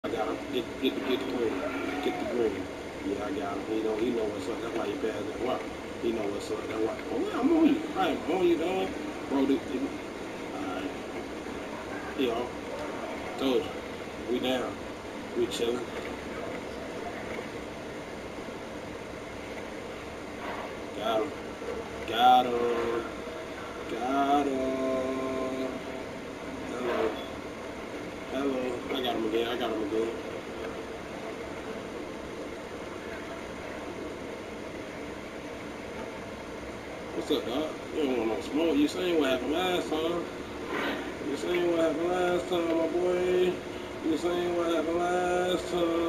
I got him. Get the green. Get the green. Yeah, I got him. He know what's up. That's why he passed that rock. He know what's up. That's why. Oh yeah, I'm on you. I'm on you, dog. Bro, alright. Yo, told you. We down. We chilling. Got him. Got him. Got him. Hello. Hello. I got him again. I got him again. What's up, dog? You don't want no smoke. You seen what happened last time. You seen what happened last time, my boy. You seen what happened last time.